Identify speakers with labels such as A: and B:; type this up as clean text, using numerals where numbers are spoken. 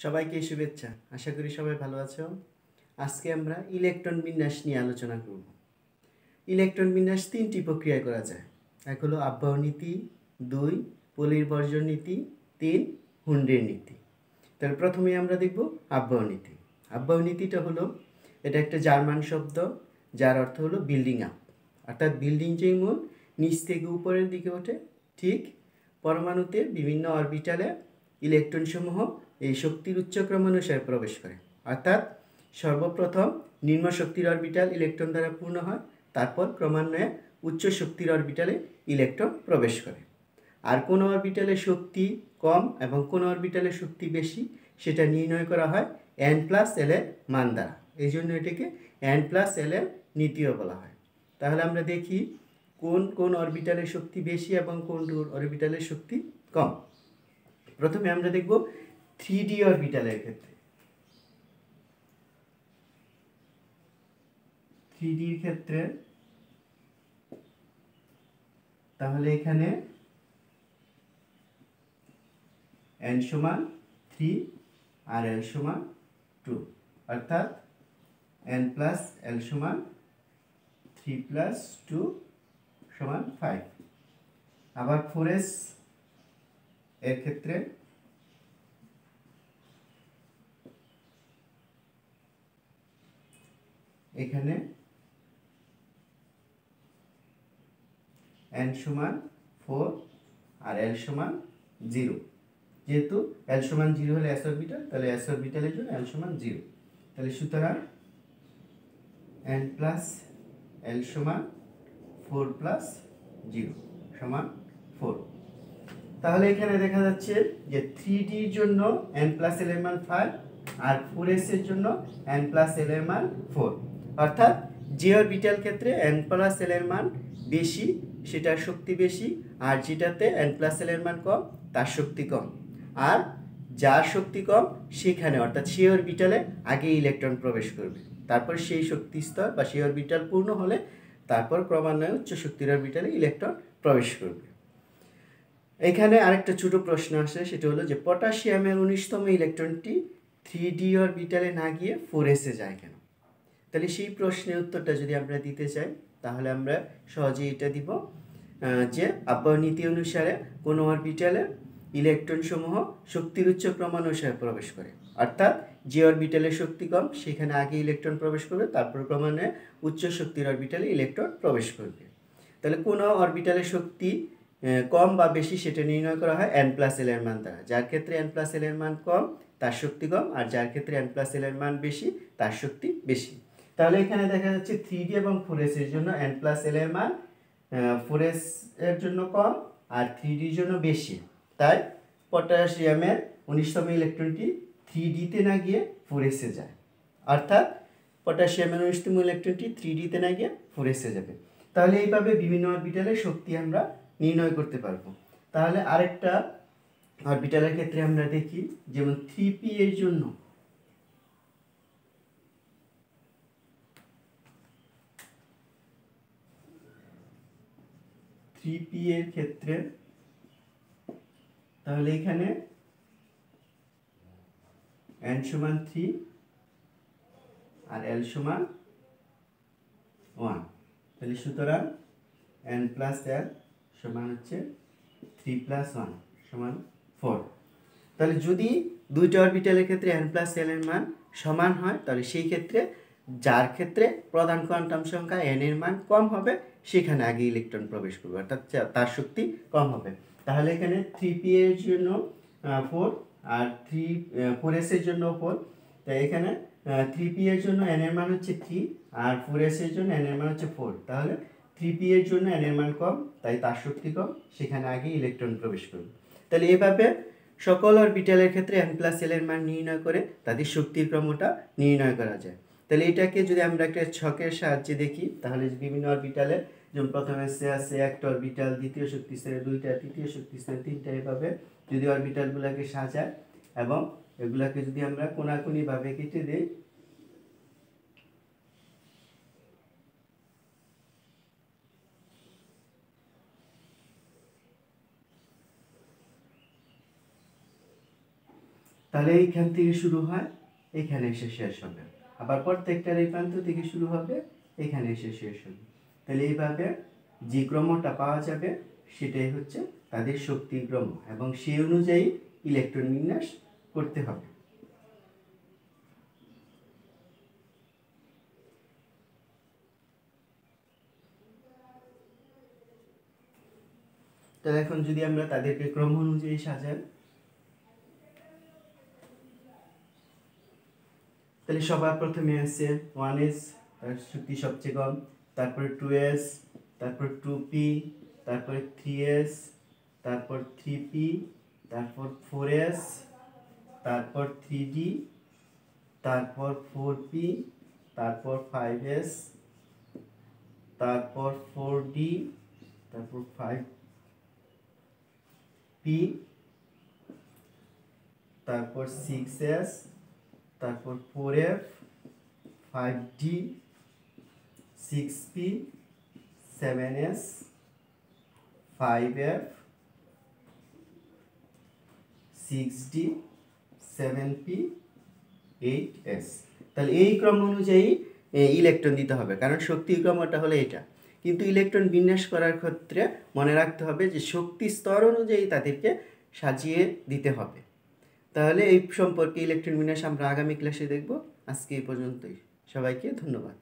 A: সবাইকে শুভেচ্ছা। আশা করি সবাই ভালো আছো। আজকে আমরা ইলেকট্রন বিন্যাস নিয়ে আলোচনা করব। ইলেকট্রন বিন্যাস তিনটি প্রক্রিয়ায় করা যায়। এক হলো আব্বাও নীতি, 2 পলির বর্জন নীতি, 3 হুন্ডের নীতি। তাহলে প্রথমেই আমরা দেখব আব্বাও নীতি। আব্বাও নীতিটা হলো, এটা একটা জার্মান শব্দ যার অর্থ হলো বিল্ডিং আপ, অর্থাৎ বিল্ডিং যেমন নিচ থেকে উপরের দিকে ওঠে, ঠিক পরমাণুতে বিভিন্ন অরবিটালে ইলেকট্রন সমূহ এই শক্তির উচ্চক্রমানুসারে প্রবেশ করে। অর্থাৎ সর্বপ্রথম নিম্ন শক্তির অরবিটাল ইলেকট্রন দ্বারা পূর্ণ হয়, তারপর ক্রমান্বয়ে উচ্চ শক্তির অরবিটালে ইলেকট্রন প্রবেশ করে। আর কোন অরবিটালে শক্তি কম এবং কোন অরবিটালে শক্তি বেশি সেটা নির্ণয় করা হয় n+l এর মান দ্বারা। এই জন্য এটাকে n+l এর নীতিও বলা হয়। তাহলে আমরা দেখি কোন কোন অরবিটালের শক্তি বেশি এবং কোন অরবিটালের শক্তি কম। প্রথমে আমরা দেখব 3D অরবিটালের ক্ষেত্রে। 3D এর ক্ষেত্রে তাহলে এখানে n সমান 3 আর l সমান 2, অর্থাৎ n+l সমান 3 + 2 সমান 5। আবার 4s এর ক্ষেত্রে এখানে n সমান 4 আর l সমান 0। যেহেতু l সমান 0 হলে s অরবিটাল, তাহলে s অরবিটালের জন্য l সমান 0। তাহলে সুতরাং n+l সমান 4 + 0 সমান 4। তাহলে এখানে দেখা যাচ্ছে যে 3D এর জন্য n+l এর মান 5 আর 4s এর জন্য n+l এর মান 4। অর্থাৎ যে অরবিটাল ক্ষেত্রে n+l এর মান বেশি সেটার শক্তি বেশি, আর যেটাতে n+l এর মান কম তার শক্তি কম। আর যার শক্তি কম সেখানে অর্থাৎ সেই অরবিটালে আগে ইলেকট্রন প্রবেশ করবে, তারপর সেই শক্তি স্তর বা সেই অরবিটাল পূর্ণ হলে তারপর ক্রমান্বয়ে উচ্চ শক্তির অরবিটালে ইলেকট্রন প্রবেশ করবে। এখানে আরেকটা ছোট প্রশ্ন আসে, সেটা হলো যে পটাশিয়ামের 19তম ইলেকট্রনটি 3D অরবিটালে না গিয়ে 4s এ যায় কেন? তাহলে সেই প্রশ্নের উত্তরটা যদি আমরা দিতে চাই তাহলে আমরা সহজেই এটা দিব যে আব্বাও নীতি অনুসারে কোনো অরবিটালে ইলেকট্রন সমূহ শক্তির উচ্চ ক্রমানুসারে প্রবেশ করে, অর্থাৎ যে অরবিটালে শক্তি কম সেখানে আগে ইলেকট্রন প্রবেশ করবে, তারপর ক্রমান্বয়ে উচ্চ শক্তির অরবিটালে ইলেকট্রন প্রবেশ করবে। তাহলে কোনো অরবিটালে শক্তি কম বা বেশি সেটা নির্ণয় করা হয় n+l এর মান দ্বারা। যার ক্ষেত্রে n+l এর মান কম তার শক্তি কম, আর যার ক্ষেত্রে n+l এর মান বেশি তার শক্তি বেশি। তাহলে এখানে দেখা যাচ্ছে 3D এবং 4s এর জন্য n+l এর মান 4s এর জন্য কম আর 3D এর জন্য বেশি। তাই পটাশিয়ামের 19তম ইলেকট্রনটি 3D তে না গিয়ে 4s এ যায়, অর্থাৎ পটাশিয়ামের 19তম ইলেকট্রনটি 3D তে না গিয়ে 4s এ যাবে। তাহলে এইভাবে বিভিন্ন অরবিটালের শক্তি আমরা নির্ণয় করতে পারবো। তাহলে আরেকটা অরবিটালের ক্ষেত্রে আমরা দেখি, যেমন 3p এর জন্য 3p এর ক্ষেত্রে তাহলে এখানে n সমান 3 আর l সমান 1। তাহলে সুতরাং n+l সমান হচ্ছে 3 + 1 সমান 4। তাহলে যদি দুইটা অরবিটালের ক্ষেত্রে n+l এর মান সমান হয় তাহলে সেই ক্ষেত্রে যার ক্ষেত্রে প্রধান কোয়ান্টাম সংখ্যা n এর মান কম হবে সেখানে আগে ইলেকট্রন প্রবেশ করবে, অর্থাৎ তার শক্তি কম হবে। তাহলে এখানে 3p এর জন্য 4 আর 4s এর জন্য 4। তাই এখানে 3p এর জন্য n এর মান হচ্ছে 3 আর 4s এর জন্য n এর মান হচ্ছে 4। তাহলে 3p এর জন্য n এর মান কম তাই তার শক্তি কম, সেখানে আগে ইলেকট্রন প্রবেশ করবে। তাহলে এভাবে সকল অরবিটালের ক্ষেত্রে n+l এর মান নির্ণয় করে তাদের শক্তির ক্রমটা নির্ণয় করা যায়। তাহলে এটাকে যদি আমরা একটা ছকের সাহায্যে দেখি তাহলে বিভিন্ন অরবিটালে, যেমন প্রথমে আছে একটা অরবিটাল, দ্বিতীয় শক্তি স্তরে 2টা, তৃতীয় শক্তি স্তরে 3টা, এভাবে যদি অরবিটালগুলোকে সাজায় এবং এগুলাকে যদি আমরা কোনাকুনিভাবে কেটে দিই তাহলে এইখান থেকে শুরু হয়, এখানে এসে শেষ হবে, আবার প্রত্যেকটার এই প্রান্ত থেকে শুরু হবে, এখানে এসে শেষ হবে। তাহলে এইভাবে যে ক্রমটা পাওয়া যাবে সেটাই হচ্ছে তাদের শক্তির ক্রম, এবং সেই অনুযায়ী ইলেকট্রন বিন্যাস করতে হবে। তাহলে এখন যদি আমরা তাদেরকে ক্রম অনুযায়ী সাজাই, তাহলে সবার প্রথমে আছে 1s, তার শক্তি সবচেয়ে কম, তারপরে 2s, তারপর 2p, তারপরে 3s, তারপর 3p, তারপর 4s, তারপর 3d, তারপর 4p, তারপর 5s, তারপর 4d, তারপর 5p, তারপর 6s, তারপর 4f, 5d, 6p, 7s, 5f, 6d, 7p, 8s। তাহলে এই ক্রম অনুযায়ী ইলেকট্রন দিতে হবে, কারণ শক্তির ক্রমটা হলো এটা। কিন্তু ইলেকট্রন বিন্যাস করার ক্ষেত্রে মনে রাখতে হবে যে শক্তি স্তর অনুযায়ী তাদেরকে সাজিয়ে দিতে হবে। তাহলে এই সম্পর্কে ইলেকট্রন বিন্যাস আমরা আগামী ক্লাসে দেখব। আজকে এই পর্যন্তই। সবাইকে ধন্যবাদ।